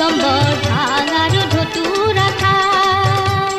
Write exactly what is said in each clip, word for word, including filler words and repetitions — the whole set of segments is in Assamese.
দিগম্বৰ ভাং আৰু ধতুৰা খায়।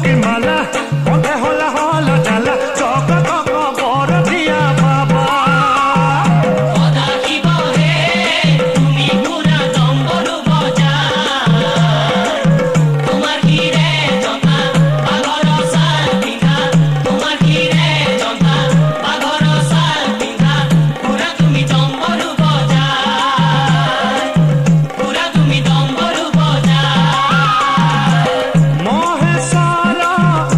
চুমুকি মালা মনে হলা হলা জালা চক চক বৰ দিয়া বাবা সদাশিৱ হে তুমি পুৰা ডম্বৰু বজা তোমাৰ কিৰে জনা বাঘৰ চাল পিন্ধা তোমাৰ কিৰে জনা বাঘৰ চাল পিন্ধা পুৰা তুমি ডম্বৰু বজা পুৰা তুমি ডম্বৰু বজা মহেশৰ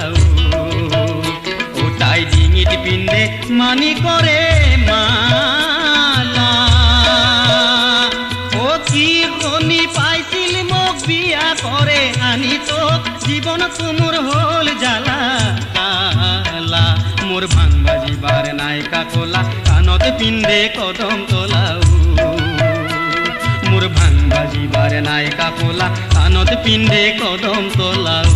তোলাও ও তাই ডিঙিত পিন্ধে মানি কৰে মালা ও কি শুনি পাইছিল মোক বিয়া কৰে আনি তোক জীবন তোমৰ হল জ্বালা কালা মোর ভাঙবা জীবার নায়িকা কোলা কানত পিন্ধে কদম তোলাও মোর ভাঙবা জীবার নায়িকা কোলা কানত পিন্ধে কদম তোলাও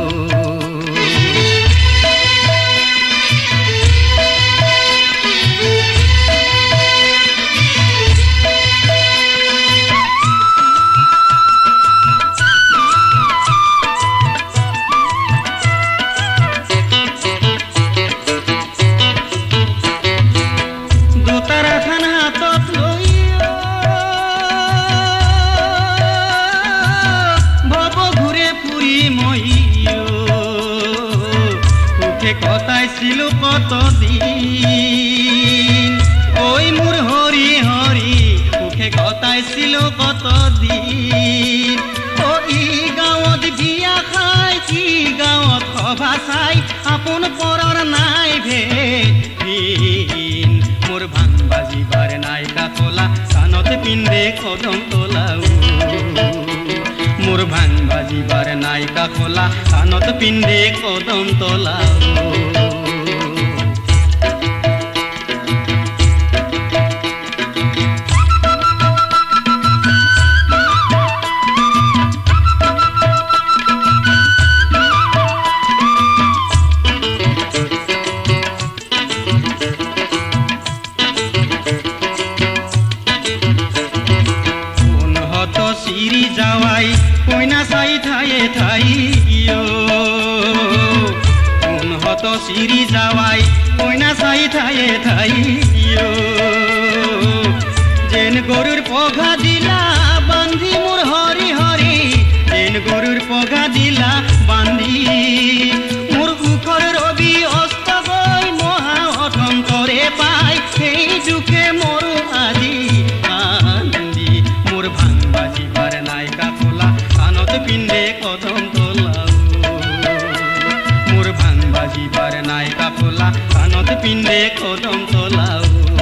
কতাইছিলো কতদিন ওই মোর হরি হরি সুখে কতাইছিলো কতদিন ও ই গাঁৱত বিয়া খাই কি গাঁৱত সভা চাই আপোন পৰৰ নাই ভেদিন মোর ভাঙবা জীবাৰ নায়িকা কোলা কানত পিন্ধে কদম তোলাও মোর ভাঙবা জীবাৰ নায়িকা কোলা কানত পিন্ধে কদম তোলাও চিৰি যাৱাই কইনা চাই ঠায়ে ঠাই কোনহত চিৰি যাৱাই কইনা চাই ঠায়ে ঠাই যেন গৰুৰ পঘা দিলা বান্ধি মোৰ হৰি হৰি যেন গৰুৰ পঘা দিলা বান্ধি মোৰ উখৰ ৰবি অস্ত গৈ মহা অথন্তৰে পাই সেই দুখে মৰো আজি কান্দি মোৰ ভাঙবা জীবাৰ নায়িকা কোলা কানত পিন্ধে কদম তোলাও মোর ভাঙবা জীবাৰ নায়িকা কোলা কানত পিন্ধে কদম তোলাও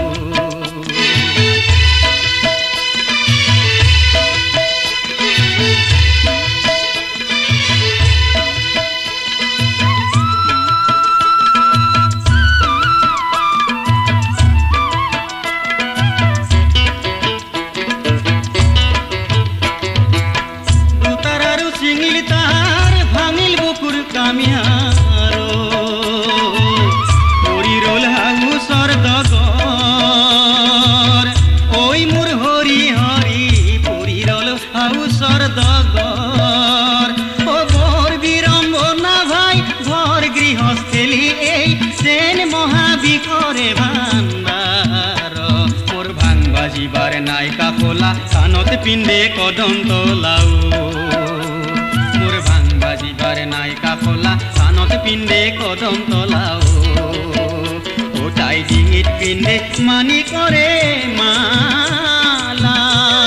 জীবাৰ নায়িকা কোলা কানত পিন্ধে কদম তোলাও মোর ভাঙবা জীবাৰ নায়িকা কোলা কানত পিন্ধে কদম তোলাও ও তাই ডিঙিত পিন্ধে মানি কৰে মালা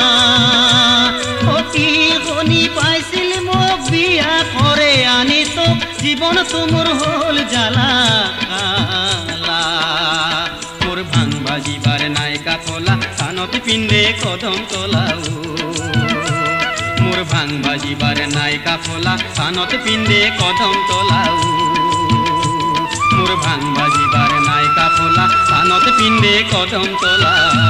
ও কি শুনি পাইছিল মোক বিয়া কৰে আনি তোক জীবন তোমৰ হল জ্বালা কালা মোর ভাঙবা জীবাৰ নায়িকা কোলা কানত পিন্ধে কদম তোলাও মোর ভাঙবা জীবাৰ নায়িকা কোলা কানত পিন্ধে কদম তোলাও মোর ভাঙবা জীবাৰ নায়িকা কোলা কানত পিন্ধে কদম তোলাও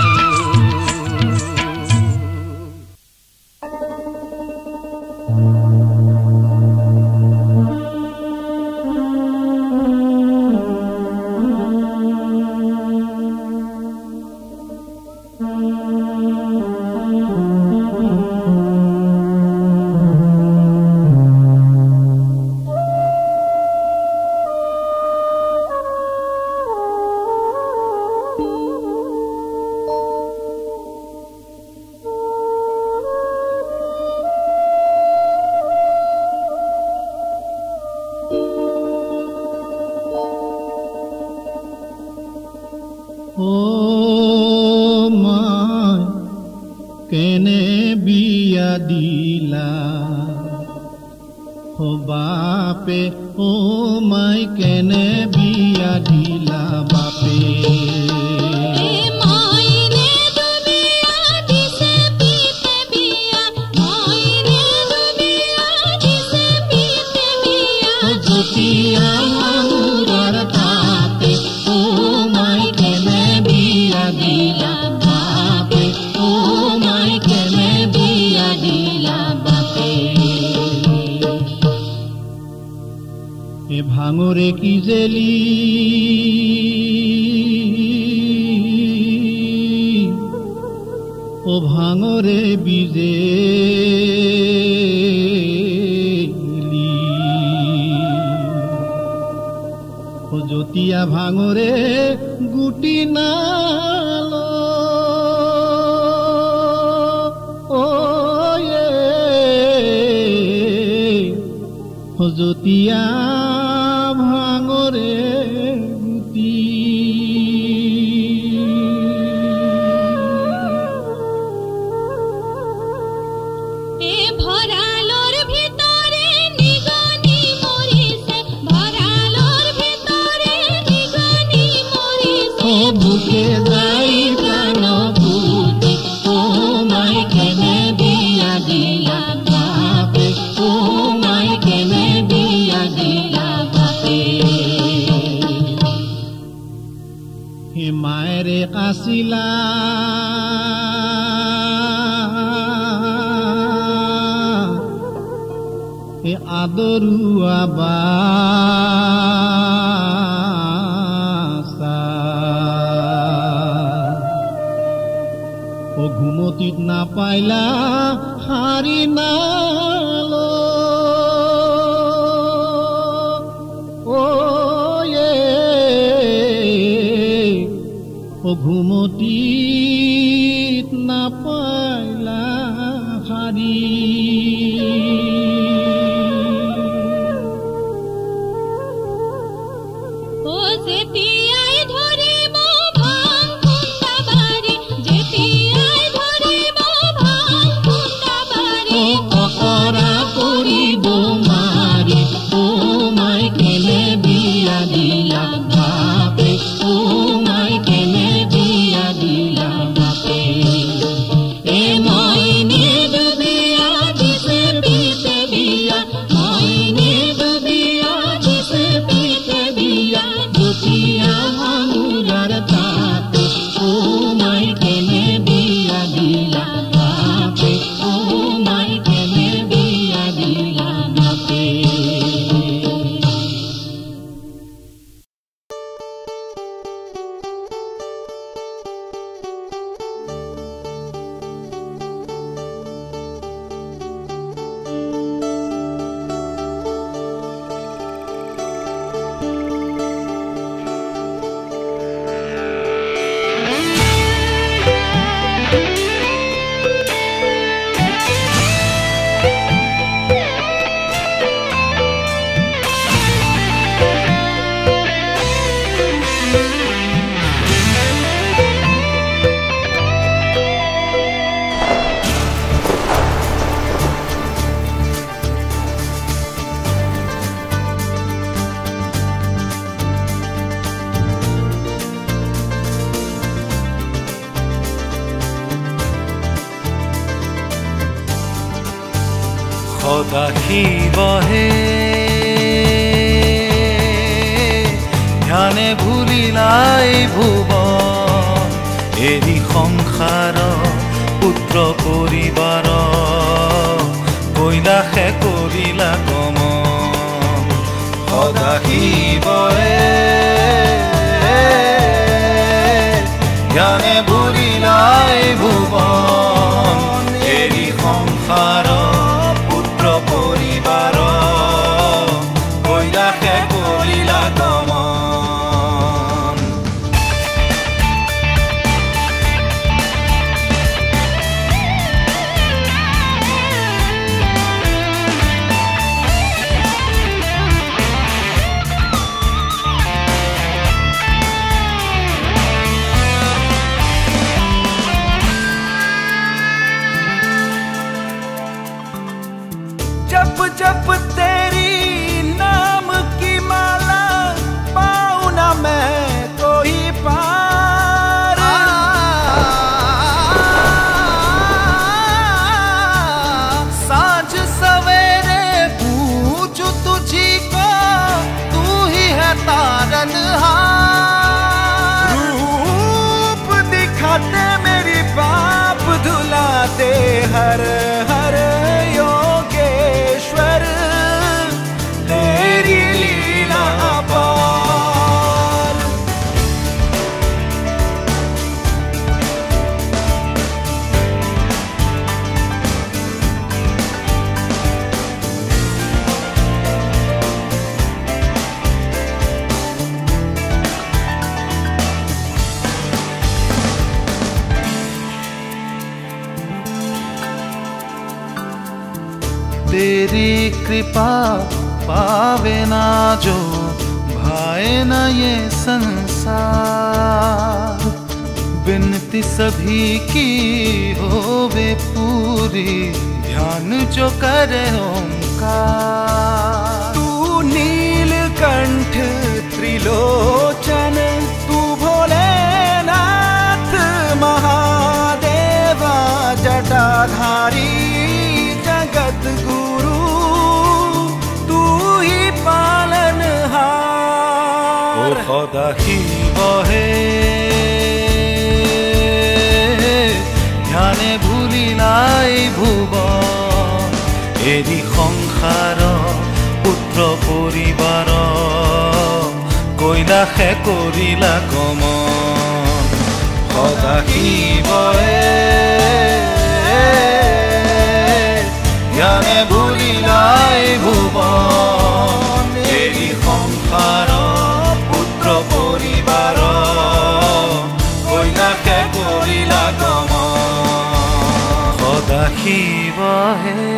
কেনে বিয়া দিলা ও বাপে ও মাই মাই কেনে বিয়া দিলা বাপে জুতিয়া ভাঙুৰাৰ তাতে ও মাই কেনে বিয়া দিলা বাপে ও মাই কেনে বিয়া দিলা বাপে এ ভাঙরে কি জেলি ও ভাঙরে বিজে জতিয়া ভাঙরে গুটি নাল ও জতিয়া ভাঙরে গুটি বুকে যাই প্রাণ পুতি ও মাই কেনে বিয়া দিলা বাপে ও মাই কেনে বিয়া দিলা বাপে হে মায়েরে কাছিলা হে আদৰুৱা বা ঘুমতিত না পাইলা হারি নাল ও ও ঘুমতিত না পাইলা হারি ও যেতিয়াই ধৰিব ভাং খুন্দা বাৰী যেতিয়াই ধৰিব ভাং খুন্দা বাৰী অকৰা কৰিব মাৰি ও মাই কেনে বিয়া দিলা বাপে ও মাই কেনে বিয়া দিলা বাপে এ মইনে ডুবিয়া দিছে পিতে বিয়া মইনে ডুবিয়া দিছে পিতে বিয়া জুতিয়া ভাঙুৰাৰ তাতে ও মাই কেনে বিয়া দিলা বাপে ও মাই কেনে বিয়া দিলা বাপে সদাশিৱহে ধ্যানে ভুলিলাই ভুৱন এৰি সংসাৰ পুত্ৰ পৰিবাৰ কৈলাসে কৰিলা গমন সদাশিৱহে ধ্যানে ভুলিলাই ভুৱন এৰি সংসাৰ পৰিবাৰ কৈলাসে কৰিলা গমন तारनहार। रूप दिखाते मेरी पाप धुलाते हर हर योगेश्वर तेरी लीला अपार। तेरी कृपा पावे ना जो भाए ना ये संसार। बिनती सभी की होवे पूरी ध्यान जो करे ओंकार। तू नीलकंठ त्रिलोचन तू भोलेनाथ महादेवा जटाधारी जगत गुरु तू ही पालनहार। ओ खुदा ही बहे ধ্যানে ভুলিলাই ভুবন। এৰি সংসাৰ পুত্ৰ পৰিবাৰ কৈলাসে কৰিলা গমন। সদা শিৱয়ে ধ্যানে ভুলিলাই ভুবন। এৰি সংসাৰ পুত্ৰ পৰিবাৰ কৈলাসে কৰিলা গমন। সদা শিৱহে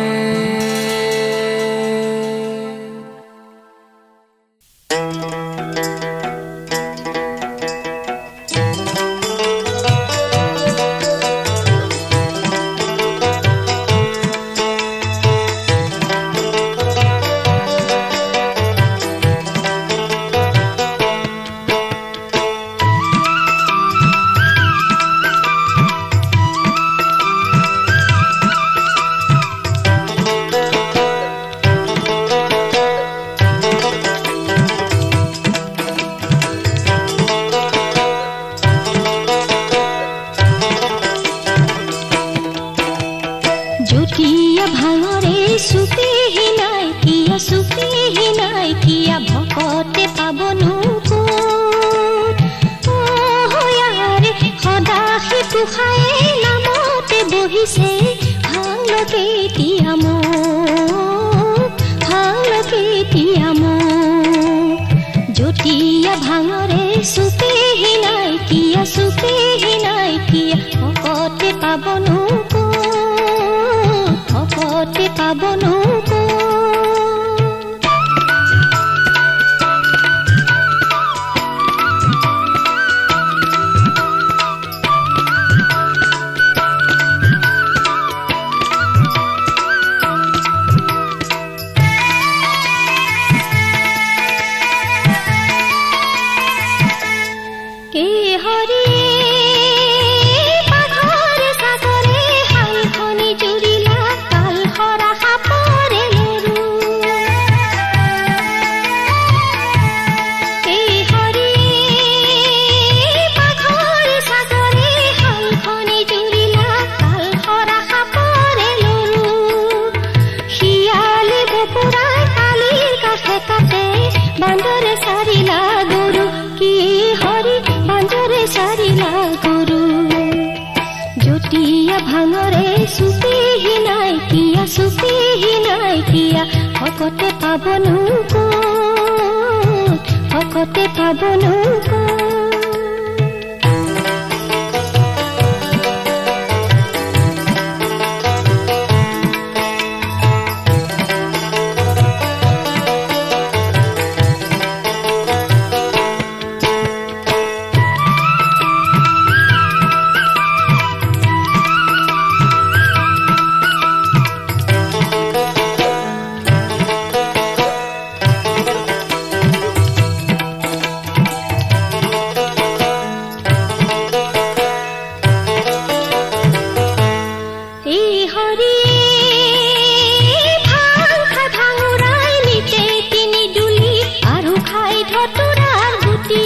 গুটি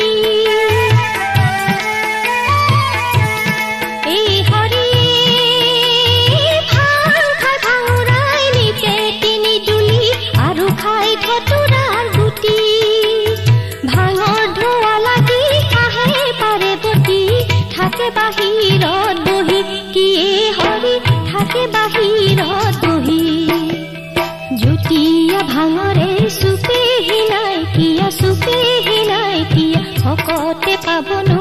এই হৰি ভাং খাই ভাঙৰাই নিপে তিনি জুলি আৰু খাই ধতুৰাৰ গুটি ভাঙৰ ধোঁৱা লাগি আহে পাৰে বতি থাকে বাহিৰত বহি কি হৰি থাকে বাহিৰত বহি জুতিয়া ভাঙৰে চুপে হিনাই কিয়া চুপে হিনাই কিয়া ভকতে পাবনো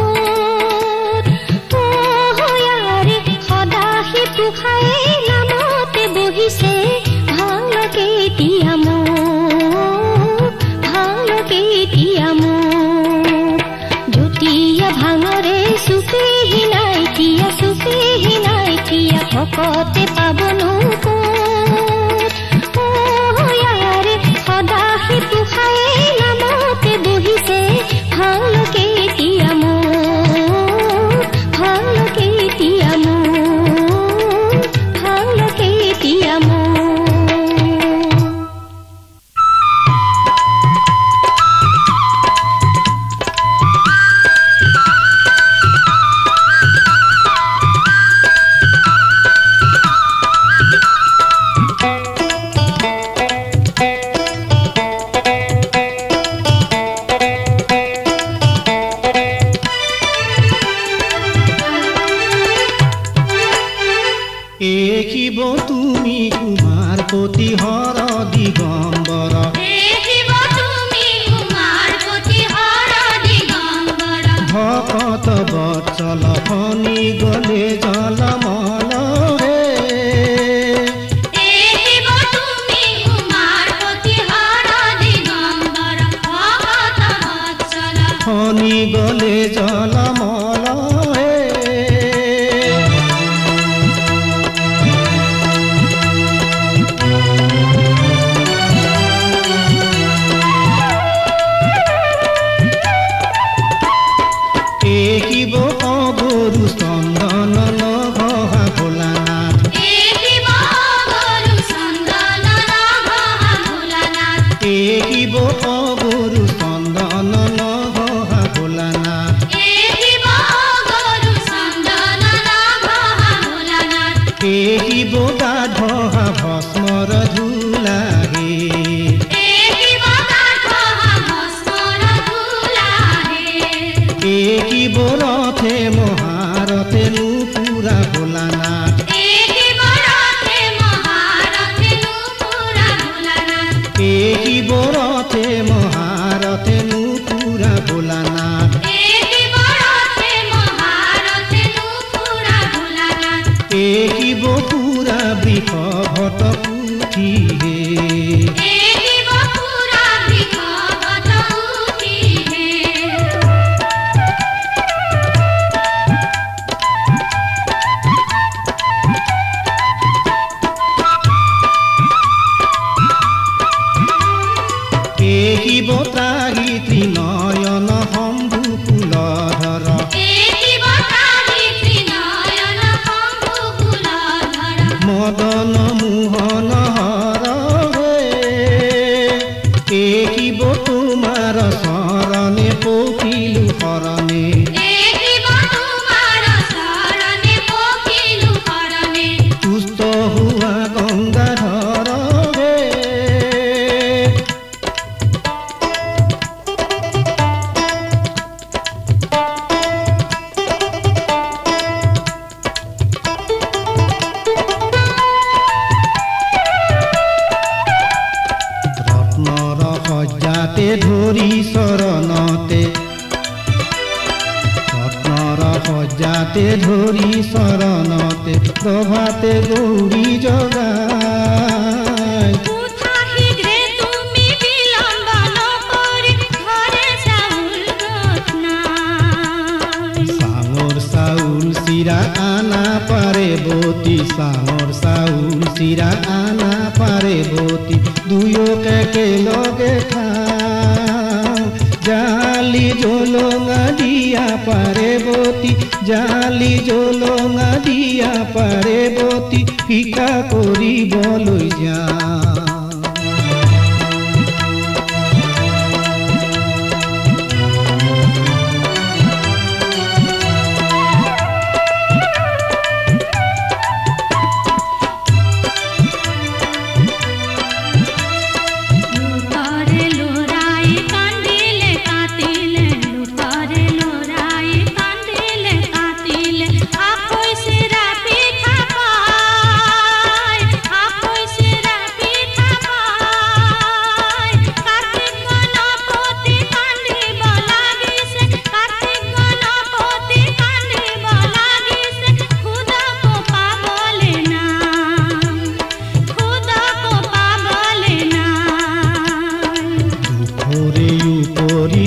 ক'ত ইয়াৰে সদা সিটো খাই নামতে বহিছে ভাঙকে এতিয়া মোক ভাঙকে এতিয়া মোক জুতিয়া ভাঙৰে চুপে হিনাই কিয়া চুপে হিনাই কিয়া ভকতে পাবনো ক'ত ইয়াৰে সদা সিটো খাই নামতে বহিছে ভাঙকে এতিয়া মোক ভাঙকে এতিয়া মোক ভাঙকে এতিয়া মোক দেখিব তুমি কুমাৰ পতি হৰ দিগম্বৰ দেখিব তুমি কুমাৰ পতি হৰ দিগম্বৰ ভকত বৎসল ফণি গলে জলমল হে দেখিব তুমি কুমাৰ পতি হৰ দিগম্বৰ ভকত বৎসল ফণি গলে জলমল হে দেখিব অগৰু চন্দন নঘহা ভোলানাথ দেখিব গৰু চন্দন নঘহা ভোলানাথ দেখিব অগৰু চন্দন নঘহা ভোলানাথ দেখিব গৰু চন্দন নঘহা ভোলানাথ দেখিব গাধহা ভস্মৰ ধূলাহে দেখিব গাধহা ভস্মৰ ধূলাহে দেখিব ৰথে মহাৰথে নুপুৰা ভোলানাথ দেখিব ৰথে মহাৰথে নুপুৰা ভোলানাথ দেখিব ৰথে মহাৰথে নুপুৰা ভোলানাথ দেখিব ৰথে মহাৰথে নুপুৰা ভোলানাথ দেখিব পুৰা বৃষ ভট পুঠিহে দেখিব পুৰা বৃষভত উঠিহে দেখিব ত্ৰাহি ত্ৰিনয়ন শম্ভু কুলধৰ দেখিব ত্ৰাহি ত্ৰিনয়ন শম্ভু কুলধৰ মদন মোহন হৰ হে দেখিব তোমাৰ চৰণে পখিলো শৰণে দেখিব তোমাৰ চৰণে পখিলো শৰণে তুষ্ট হোৱা গংগাধৰ হে ৰত্নৰ সজ্জাতে ধৰি চৰণতে ৰত্নৰ সজ্জাতে ধৰি চৰণতে প্ৰভাতে গৌৰী জগাই উঠা শীঘ্ৰে তুমি বিলম্ব নকৰি ঘৰে চাউল গত নাই চাঙৰ চাউল চিৰা আনা পাৰে বতী চাঙৰ চাউল চিৰা আনা পাৰে বতী দুয়োকে একেলগে খাওঁ জালি জলঙা দিয়া পাৰে বতী জালি জলঙা দিয়া পাৰে বতী ফিকা কৰিবলৈ যাওঁ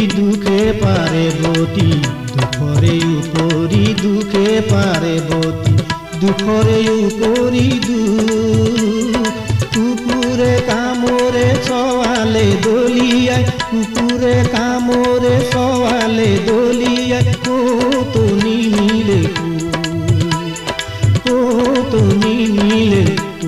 দুখে পাৰেৱতী দুখৰে উপৰি দুখে পাৰেৱতী দুখৰে উপৰি দুখ কুকুৰে কামোৰে চোৱালে দলিয়াই কুকুৰে কামোৰে চোৱালে দলিয়াই ক'ত নিমিলে ক'ত নিমিলে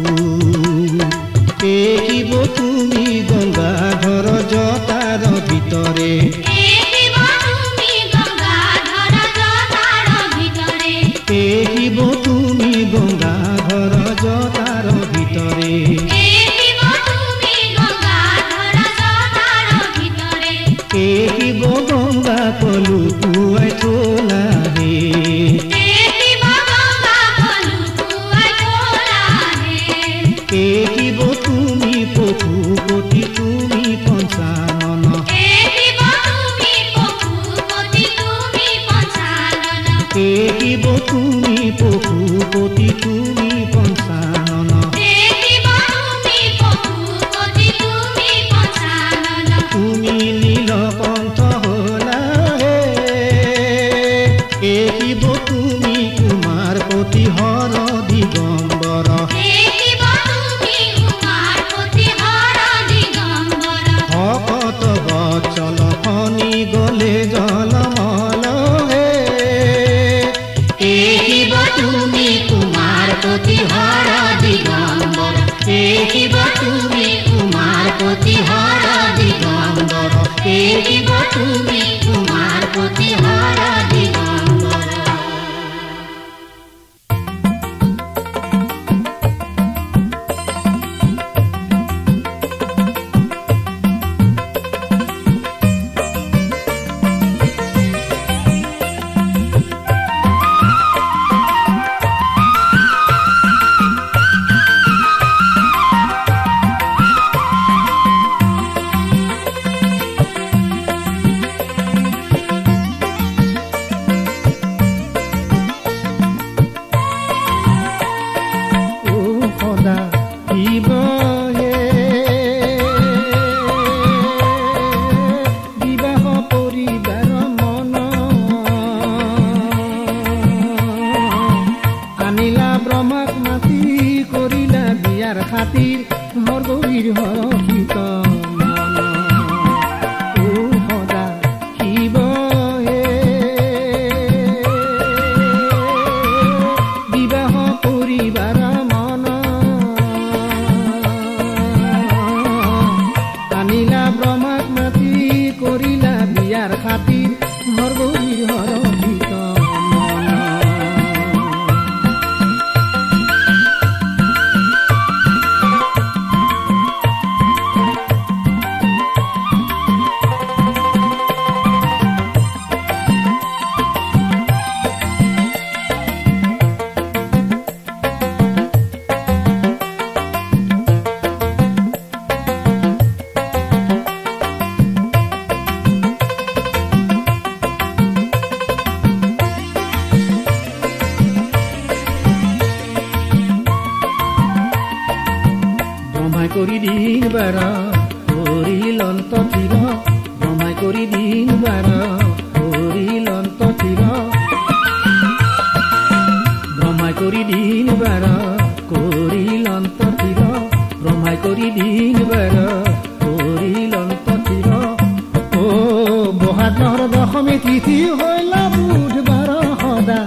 দেখিব তুমি গংগা ঘৰ জতাৰ ভিতৰে দেখিব তুমি গংগা ঘৰ জতাৰ ভিতৰে দেখিব তুমি গংগা ঘৰ জতাৰ ভিতৰে দেখিব তুমি গংগা ঘৰ জতাৰ ভিতৰে দেখিব গংগা কলু পুৱাই থলা হে দেখিব গংগা কলু পুৱাই থলা হে দেখিব তুমি পশুপতি তুমি পঞ্চানন দেখিব তুমি পশুপতি তুমি পঞ্চানন দেখিব তুমি পশুপতি তুমি পঞ্চানন দেখিব তুমি পশুপতি তুমি পঞ্চানন তুমি নীলকণ্ঠ হলা হে দেখিব তুমি কুমাৰ পতি হৰ দিগম্বৰ দেখিব তুমি কুমাৰ পতি হৰ দিগম্বৰ ভকত বৎসল ফণি গলে জলমল হে দেখিব তুমি কুমাৰ পতি হৰ দিগম্বৰ দেখিব তুমি কুমাৰ পতি হৰ দিগম্বৰ দেখিব তুমি কুমাৰ পতি হৰ দিগম্বৰ কৰি দিন বাৰ কৰিলন্ত চিৰ ব্ৰহ্মাই কৰি দিন বাৰ কৰিলন্ত চিৰ ব্ৰহ্মাই কৰি দিন বাৰ কৰিলন্ত চিৰ ব্ৰহ্মাই কৰি দিন বাৰ কৰিলন্ত চিৰ অ বহাগৰ দশমী তিথি হইলা বুধবাৰ সদা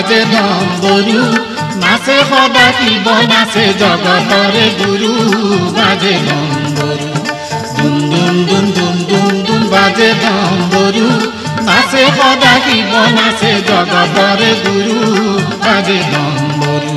বাজে ডম্বৰু নাচে সদা শিৱ নাচে জগতৰে গুৰু বাজে ডম্বৰু দুম দুম দুম দুম দুম দুম বাজে ডম্বৰু নাচে সদা শিৱ নাচে জগতৰে গুৰু বাজে ডম্বৰু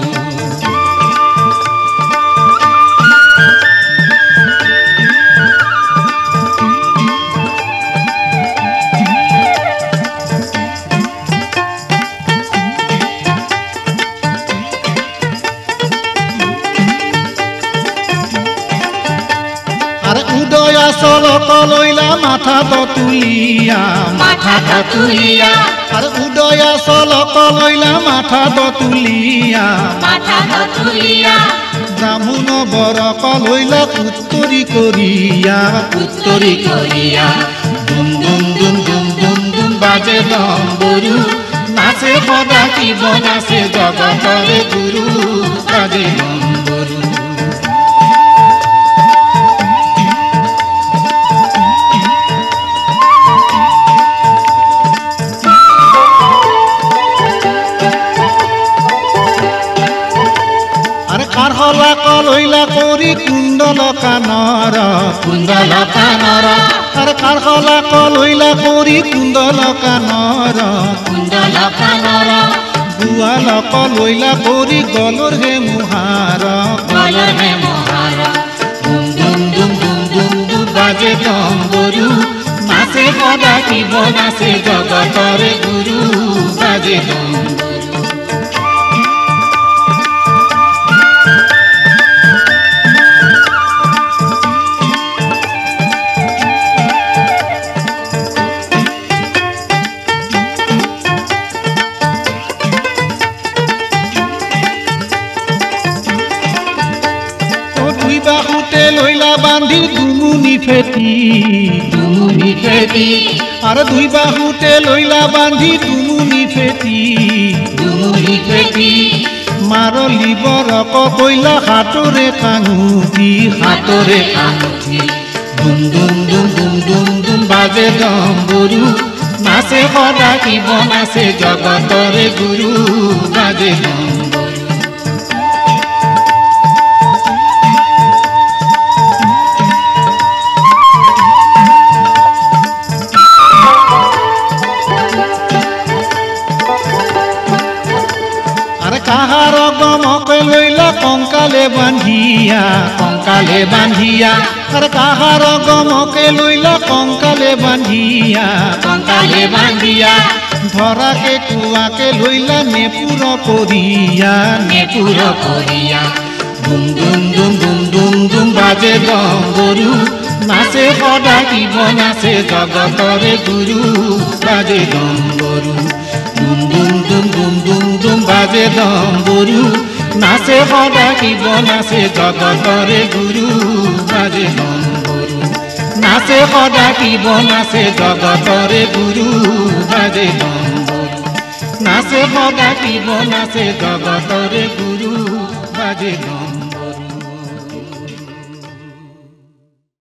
উদয়া চলক লৈলা মাথা তুলিয়া মাথা তুলিয়া আর উদয়া চলক লৈলা মাথা তুলিয়া মাথা তুলিয়া ব্রাহ্মণ বরক লৈলা উত্তরি করিয়া উত্তরি করিয়া দুম দুম দুম দুম দুম দুম বাজে ডম্বৰু নাচে সদা শিৱ নাচে জগতৰে গুৰু বাজে ডম্বৰু কারহলা কলৈলা কৰি কুণ্ডল কানৰ কুণ্ডল কানৰ আর কারহলা কলৈলা কৰি কুণ্ডল কানৰ কুণ্ডল কানৰ গুৱাল কলৈলা কৰি গলৰ হে মুহাৰ গলৰ হে মহাৰ দুম দুম দুম দুম দুম দুম বাজে ডম্বৰু নাচে সদা শিৱ নাচে জগতৰে গুৰু বাজে ডম্বৰু বাহুতে লইলা বান্ধি দুমুনি ফেটি দুমুনি ফেটি আর দুই বাহুতে লইলা বান্ধি দুমুনি ফেটি দুমুনি ফেটি মারলি বরক কইলা হাতরে কাঙুতি হাতরে আঙুঠি দুম দুম দুম দুম দুম দুম বাজে ডম্বৰু নাচে সদা শিৱ নাচে জগতৰে গুৰু বাজে ডম্বৰু কাহার গমক লইলা কঙ্কালে বান্ধিয়া কঙ্কালে বান্ধিয়া আর কাহার গমকে লইলা কঙ্কালে বান্ধিয়া কঙ্কালে বান্ধিয়া ধরাকে কুয়াকে লইলা নেপুর করিয়া নেপুর করিয়া দুম দুম দুম দুম দুম দুম বাজে ডম্বৰু নাচে সদা শিৱ নাচে জগতৰে গুৰু বাজে ডম্বৰু দুম দুম দুম দুম দুম দুম বাজে ডম্বৰু নাচে সদা শিৱ নাচে জগতৰে গুৰু বাজে ডম্বৰু নাচে সদা শিৱ নাচে জগতৰে গুৰু বাজে ডম্বৰু নাচে সদা শিৱ নাচে জগতৰে গুৰু বাজে ডম্বৰু